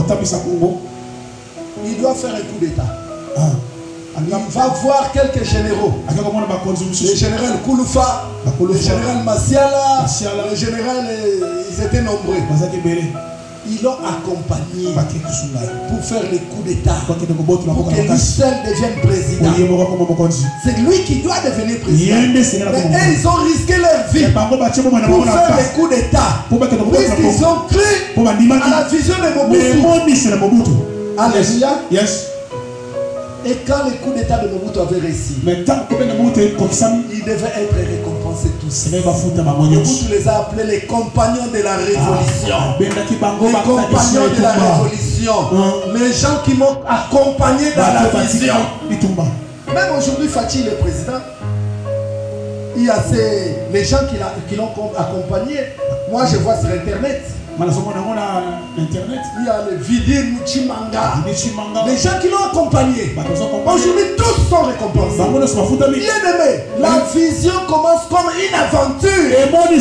Il doit faire un coup d'État. Il va voir quelques généraux. Le général Kouloufa, le général Massiala, le général, ils étaient nombreux. Ils l'ont accompagné pour faire le coup d'État, pour que lui seul devienne président. C'est lui qui doit devenir président. Mais eux, ils ont risqué leur vie pour faire le coup d'État, puisqu'ils ont cru à la vision de Mobutu. Alléluia. Yes. Et quand le coup d'État de Mobutu avait réussi, il devait être récompensé tous. Mobutu les a appelés les compagnons de la révolution. Les compagnons de la révolution. Les gens qui m'ont accompagné dans la vision. Même aujourd'hui, Fatih, le président, il y a les gens qui l'ont accompagné. Moi, je vois sur Internet. Il y a le Vidi Muchimanga. Les gens qui l'ont accompagné. Aujourd'hui, tous sont récompensés. Bien aimé, la vision commence comme une aventure. Mais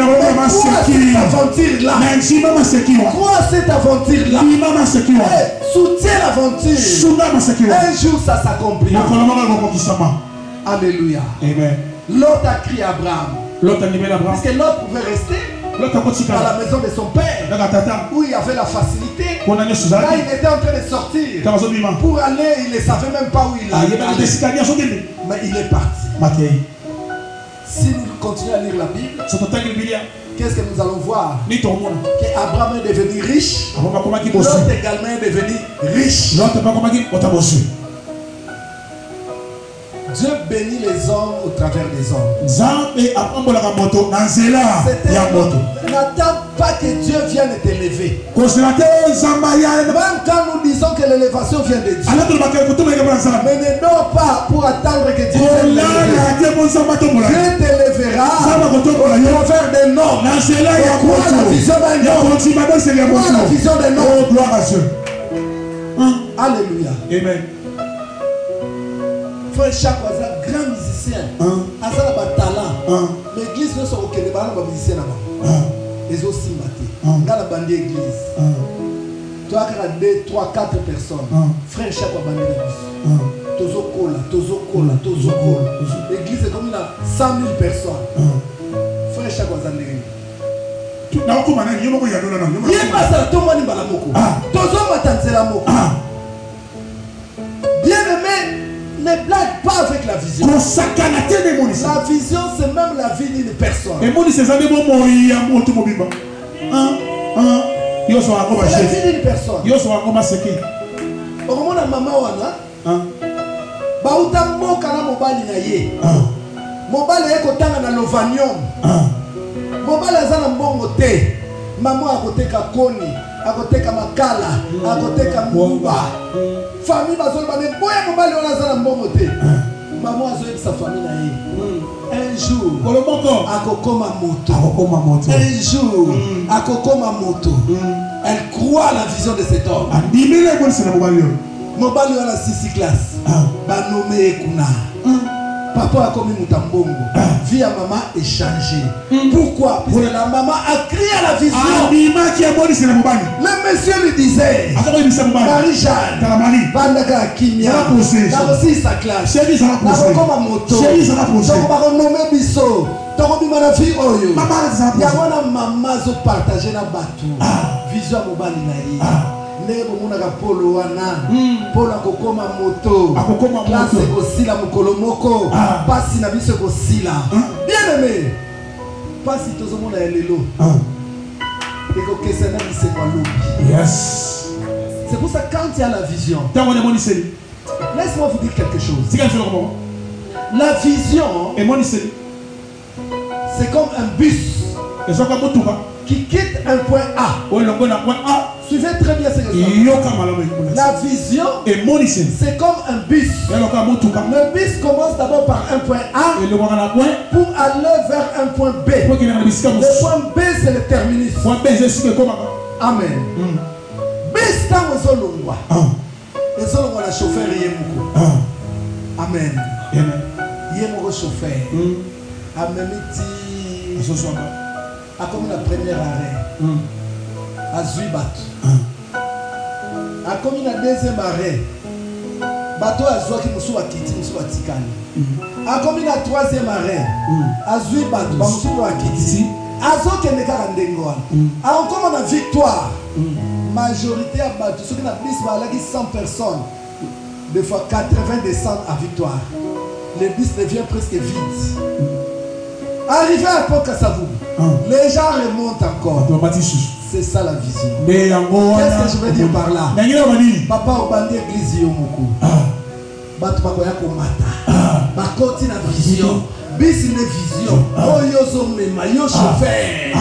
crois cette aventure-là. Soutiens l'aventure. Un jour, ça s'accomplira. Alléluia. Lot a crié à Abraham. Parce que Lot pouvait rester à la maison de son père, où il y avait la facilité. Là, il était en train de sortir. Pour aller, il ne savait même pas où il allait. Mais il est parti. Si nous continuons à lire la Bible, qu'est-ce que nous allons voir? Qu'Abraham est devenu riche. L'autre également est devenu riche. Dieu bénit les hommes au travers des hommes. N'attends pas que Dieu vienne t'élever. Même quand nous disons que l'élévation vient de Dieu, mais ne dors pas pour attendre que Dieu vienne t'élever. Dieu t'élèvera au travers des noms. Crois la vision d'un homme. Crois la vision d'un homme. Gloire à Dieu. Alléluia. Amen. Frère Chaque, grand musicien, Azala a talent. L'église ne sera aucun débat, on musicien là-bas. Les autres sympathies. Dans la bande d'église. Tu as 2, 3, 4 personnes. Frère Chaque a bandé l'église. Tozo Kola. L'église est comme il a 100 000 personnes. Frère Chaque a bandé l'église. Bien aimé, ne blague pas avec la vision. La vision, c'est même la vie d'une personne. C'est la vie d'une personne. Au maman wana, bauta mboka na mobali na ye. Mobali eko tanga na lovanium. Mobali azana mbongo te. Maman akoteka koni, akoteka makala, akoteka mumba. Famille bazol bane boya mobali wana azana mbongo te. Maman azoyeba sa famille na ye. Un jour, akokoma moto. Un jour, akokoma moto. Elle croit à la vision de cet homme. Mobali wana 6 classes. Ba nommé Kuna. papa a commis Moutambongo. Vie à maman est changée. Pourquoi? Parce que la maman a crié à la vision. Le monsieur lui disait, Marie-Jeanne, Vandaka Kimia, n'a aussi sa classe. N'a comme un moto. N'a pas nommé Bisso. Il y a un maman qui partage la bateau. Vision à Mobali Naï. Nebo munaka polo wana polo akokoma moto classe ekosila mokolo moko pasi na biso ekosila bien aimé pasi tozomona ya lelo ekokesana bisekwa lobi. Yes. C'est pour ça que quand il y a la vision, laisse-moi vous dire quelque chose. La vision, c'est comme un bus qui quitte un point A. Suivez très bien ce que c'est. La vision, c'est comme un bus. Le bus commence d'abord par un point A pour aller vers un point B. Le point B, c'est le terminus. Amen. Bus dans le zolongwa. Le zolongwa la chauffeur yemoko. Amen. Yemoko chauffeur. Amen. A comme la première arrêt. A Zuibat. A comme la deuxième arrêt. Bateau a Zoua qui moussou a Kiti, moussou a Tikani. A comme la troisième arrêt. A Zuibat, moussou a Kiti. A Zoua qui n'est qu'à Rendengoa. A encore on a victoire. Majorité à Bateau. Ceux qui n'ont plus 100 personnes. Des fois 80 descendent à victoire. Le bus devient presque vide. Arrivé à Pont-Kassavou, les gens remontent encore. C'est ça la vision. Qu'est-ce que je veux dire par là? Papa Obandi église Yomoko. Batu bakoya komata. Bakoti na vision. Bisi ne vision. Oyo zomema yo chauffeur.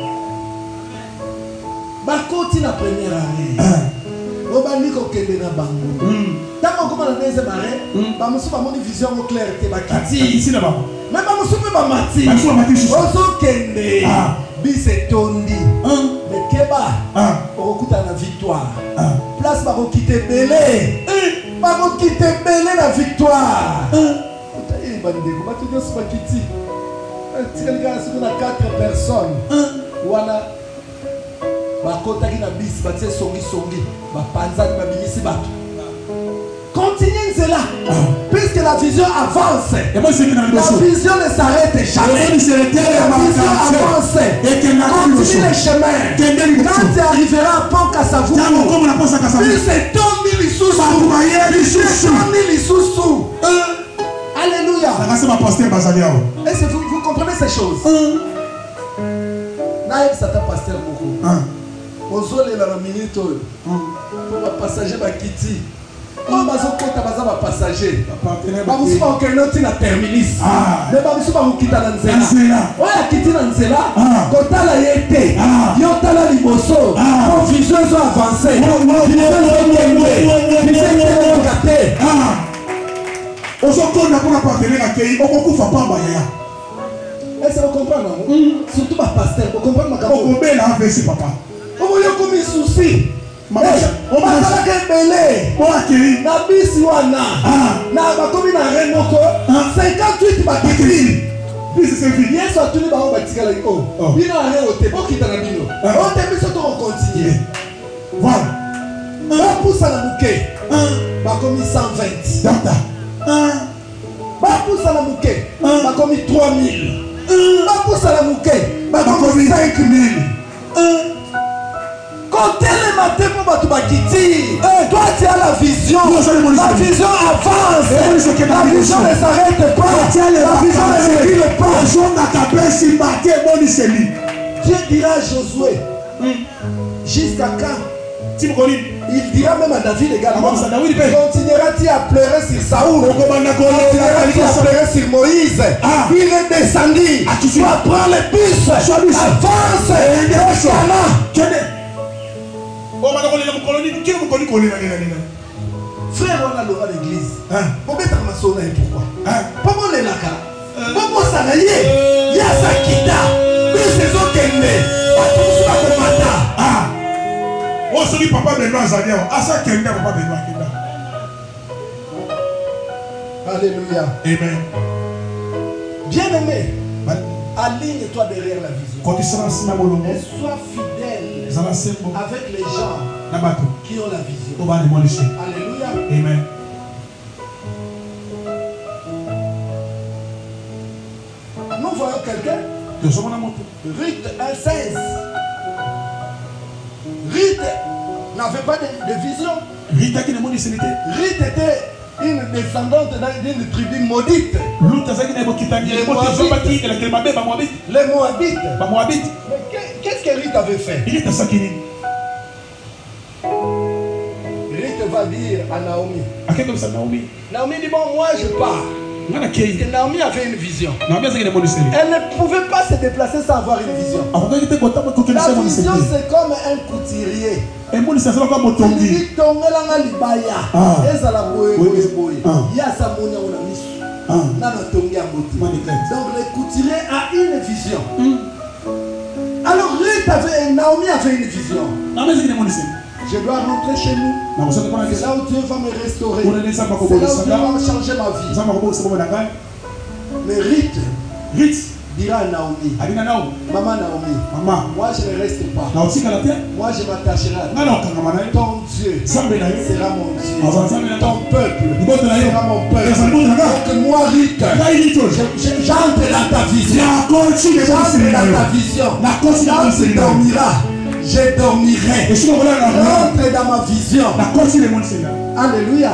Bakoti na première année. Obandi kokende na bango. Tango koma na deuxième année, ba musu ba moni vision au clair te bakiti. Ici là-bas. Même pas musu pe ba mati. Ozo kende. Bise tondi. Mais keba. Okuta na victoire. Place ba quitter belé. Ba quitter belé la victoire. Otaye bandeko ba tout ça bakiti. Tika sur na 4 personnes. Wana bakota ki na bis ba tse songi songi. Ba panzani ba bimisi bato. Continuez cela. Puisque la vision avance. La vision ne s'arrête jamais. La vision avance. Continue les chemins. Quand tu arriveras à Pont-Kassavou, puis c'est Tony Lissousou. Alléluia. Est-ce que vous comprenez ces choses? Naïb Satan pasteur beaucoup. Ozole la minute pour le passager Bakiti. Oh, bazokota baza ba passager. Ba musu ba okenoti na terminus. Mais ba musu ba mukita na nzela. Oya kiti na nzela. Kotala yete. Yo tala liboso. Confusion zo avancer. Ozokona pour appartenir à qui? Okokufa pamba yaya. Est-ce que vous comprenez? Surtout ma pasteur, vous comprenez ma caméra? Okobe la AVC papa. Vous voyez comme il souci. On va faire que belé. Na bisi wana. Na bakomi na remoko. 58 bakiti. Bisi c'est fini. Yeso atuni ba obatika la ko. Bino are ote bokita na bino. On te biso to continuer. Voilà. On pousse à la bouquet. Bakomi 120. Data. Ba pousse à la bouquet. Bakomi 3000. Ba pousse à la bouquet. Bakomi 5000. Côté le matin pour Batubakiti. Toi tu as la vision. La vision avance. La vision ne s'arrête pas. La vision ne recule pas. Dieu dira à Josué. Jusqu'à quand? Il dira même à David également. Continuera-t-il à pleurer sur Saoul? Continuera-t-il à pleurer sur Moïse? Il est descendu. Tu vas prendre le bus. Avance. Frère, on a l'aura l'église. Pourquoi tu as sonné? Pourquoi? Pourquoi on est là? Pourquoi ça n'a rien? Il y a ça qui t'a. Mais c'est ça qui est. Oh, celui papa Benoît Zadia. Ah, ça qui est papa Benoît. Alléluia. Amen. Bien-aimé, aligne-toi derrière la vision. Et sois fidèle avec les gens qui ont la vision. Alléluia. Amen. Nous voyons quelqu'un. Ruth 1,16. Ruth n'avait pas de vision. Ruth était une descendante d'une tribu maudite. Les Moabites. Mais qu'est-ce que Ruth avait fait? Ruth va dire à Naomi. Naomi dit, bon, moi je pars. Parce que Naomi avait une vision. Elle ne pouvait pas se déplacer sans avoir une vision. La vision, c'est comme un couturier. Il dit, donc le couturier a une vision. Alors Naomi avait une vision. Je dois rentrer chez nous. C'est là où Dieu va me restaurer. C'est là où Dieu va me changer ma vie. Mais Ruth dira à Naomi, Maman Naomi, moi je ne reste pas. Moi je m'attacherai à toi. Ton Dieu sera mon Dieu. Ton peuple sera mon peuple. Donc moi Ruth, j'entre dans ta vision. J'entre dans ta vision. Là tu dormiras, je dormirai. Rentre dans ma vision. Alléluia.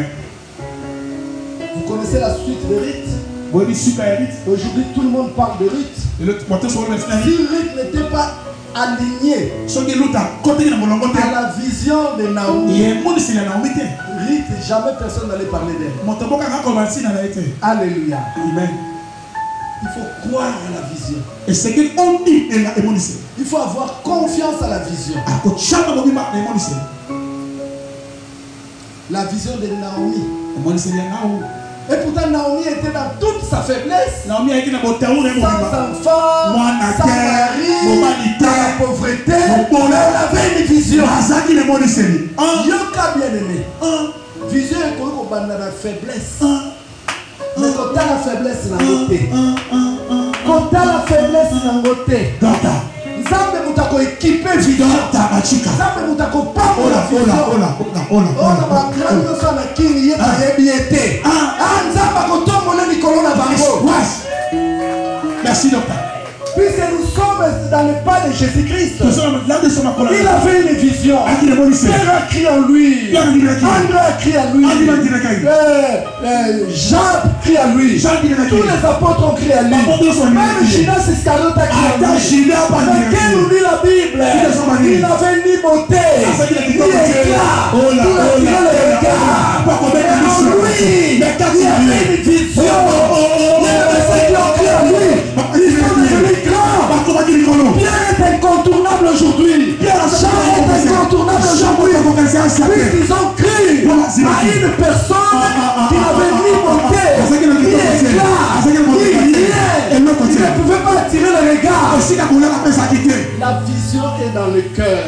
Vous connaissez la suite de Ruth? Aujourd'hui, tout le monde parle de Ruth. Si Ruth n'était pas alignée à la vision de Naomi, Ruth, jamais personne n'allait parler d'elle. Alléluia. Amen. Il faut croire à la vision. Il faut avoir confiance à la vision. La vision de Naomi. Et pourtant Naomi était dans toute sa faiblesse. Sans enfant, sans mari, dans la pauvreté. Elle avait une vision. Yoka bien-aimé. Vision est comme la faiblesse. Mais quand tu as la faiblesse, c'est la beauté. Quand tu as la faiblesse, c'est la beauté. Nzambe mutako équipé vision. Nzambe mutako pambola vision. Ona bakranyo sana kini yeba yebiete. Nzambe kotombola likolo na bango. Merci docteur. Puisque nous sommes dans le pas de Jésus-Christ, il avait une vision. Pierre a crié en lui. André a crié en lui. Jean crie à lui. Tous les apôtres ont crié à lui. Même Judas Iscariote a crié à lui. Mais quand nous lit la Bible, il n'avait ni beauté, ni éclat. Tout le regard. En lui, il y avait une vision. Il y avait ceux qui ont crié à lui. Ils sont devenus grands. Pierre est incontournable aujourd'hui. Jean est incontournable aujourd'hui. Puisqu'ils ont cru à une personne qui n'avait ni beauté, ni éclat, ni rien. Il ne pouvait pas attirer le regard. La vision est dans le cœur.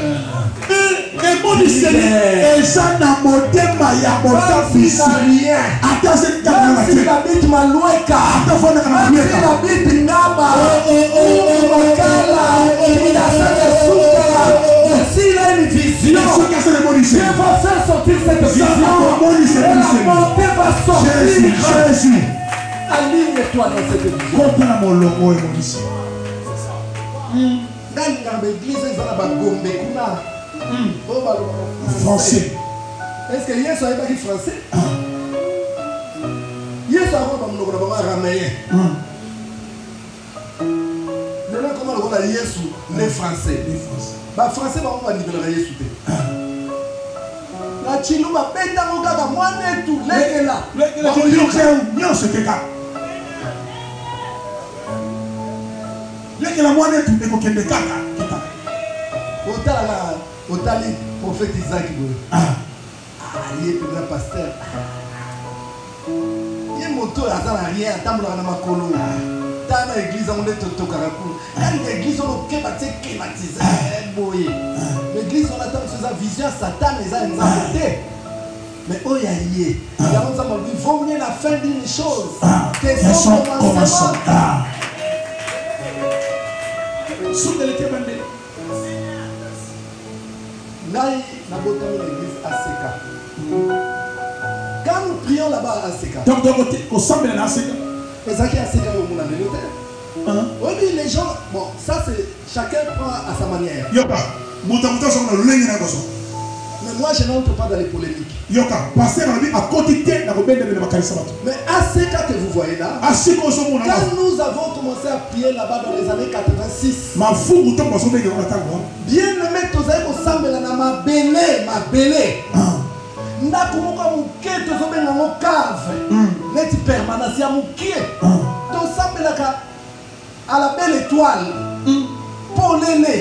S'il a une vision, Dieu va faire sortir cette vision. Et la montée va sortir. Aligne-toi dans cette vision. Dans l'église, ils ont Français. Est-ce que Yesu a été français? Yesu a été araméen. Maintenant, comment on a Yesu, les Français? Les Français vont pas libérer Yesu. La Chino va péter mon gars, moi et tout. Les là. Otali prophète Isaac. Il est le pasteur. Il est moto à rien, tambour à ma colo. Dans l'église, on est au Caracou. Dans l'église, on est climatisé. L'église, on attend sa vision, Satan les a inventés. Mais oh ya yé. Il vaut mieux la fin d'une chose que son commencement. Naï n'a pas l'église ACK. Quand nous prions là-bas à ACK. Donc au sommet de ACK. Et ça qui est ACK au monde oui, les gens, bon, ça c'est chacun prend à sa manière. Yoka, mais moi je n'entre pas dans les polémiques. Yoka, passer à côté de la mais ACK que vous voyez là, quand nous avons commencé à prier là-bas dans les années 86, bien aimé, tous les ensemble là, ma belé. Ndakumbuka muke tozobenga ngo cave neti permanence ya muke tosambelaka à la belle étoile polele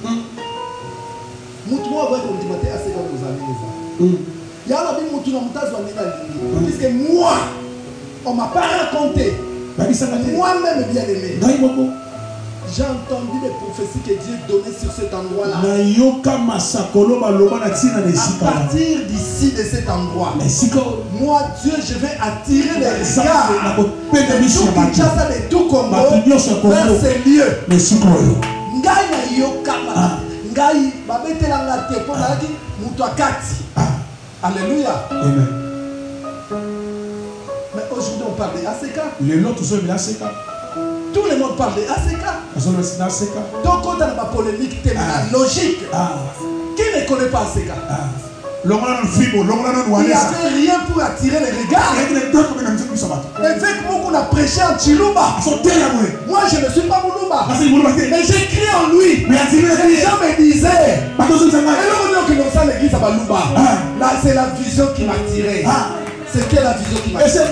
mutu mwa bwa kondimate aseka kozameza ya la bi mutu na mutazo ndinga lingi puisque moi on m'a pas raconté moi-même bien aimé j'ai entendu les prophéties que Dieu donnait sur cet endroit-là. À partir d'ici, de cet endroit, moi, Dieu, je vais attirer les regards de tout Kinshasa, de tout Congo, vers ces lieux. Alléluia. Mais aujourd'hui, on parle de ACK. Tout le monde parle de ACK. Donc, quand on a ma polémique, c'est la logique. Qui ne connaît pas ACK? Il n'y avait rien pour attirer les regards. Avec moi, on a prêché en Chiluba. Moi, je ne suis pas Moulumba. Mais j'ai crié en lui. Les gens me disaient. Et là, on dit que l'église à Balouba. Là, c'est la vision qui m'a tiré. C'était la vision qui m'a tiré.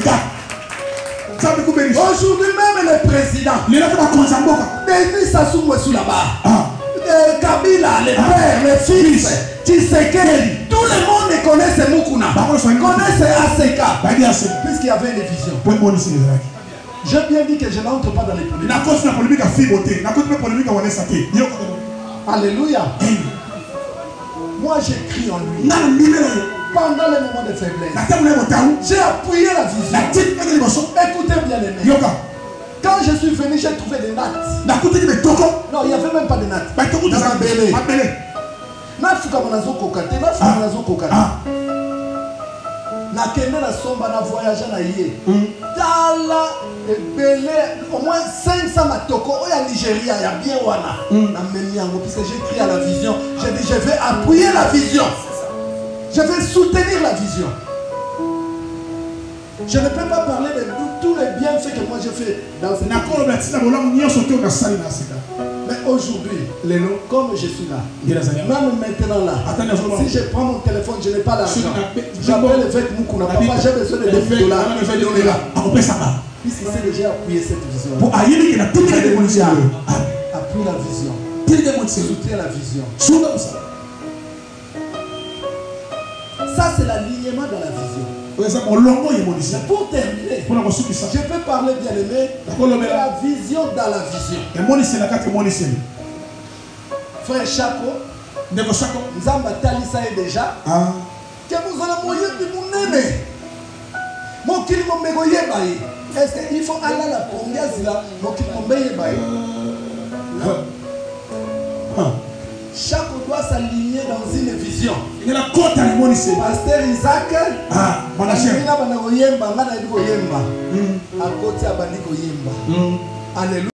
Aujourd'hui même le président Denis Sassou Nguesso là-bas, Kabila, les pères, les fils, Tshisekedi, tout le monde connaît ce Mukuna, connaît ce ACK, puisqu'il y avait une vision. J'ai bien dit que je n'entre pas dans les polémiques. Alléluia. Moi j'écris en lui. Pendant les moments de faiblesse, j'ai appuyé la vision. Écoutez bien aimé. Quand je suis venu, j'ai trouvé des nattes. Non, il n'y avait même pas de nattes. Au moins 500 matoko. Il y a Nigeria, il y a bien Wana. Puisque j'ai crié à la vision, j'ai dit je vais appuyer la vision. Je vais soutenir la vision. Je ne peux pas parler de tous les bienfaits que moi j'ai fait dans cette vie. Mais aujourd'hui, comme je suis là, même maintenant là, si je prends mon téléphone, je n'ai pas l'argent. J'appelle avec Mukuna. Papa, j'ai besoin de $2,000. Puisque c'est déjà appuyé cette vision. Appuie la vision. Soutiens la vision. Ça, c'est l'alignement dans la vision. Pour terminer, je peux parler bien aimé de la vision dans la vision. Frère Chako, Nzamba Talisa est déjà. Que vous allez mourir de mon aimé. Mon kilimo megoye baye. Est-ce qu'il faut aller à la première zila? Mon kilimo megoye baye. Chaque doit s'aligner dans une vision. Pasteur Isaac, Alléluia.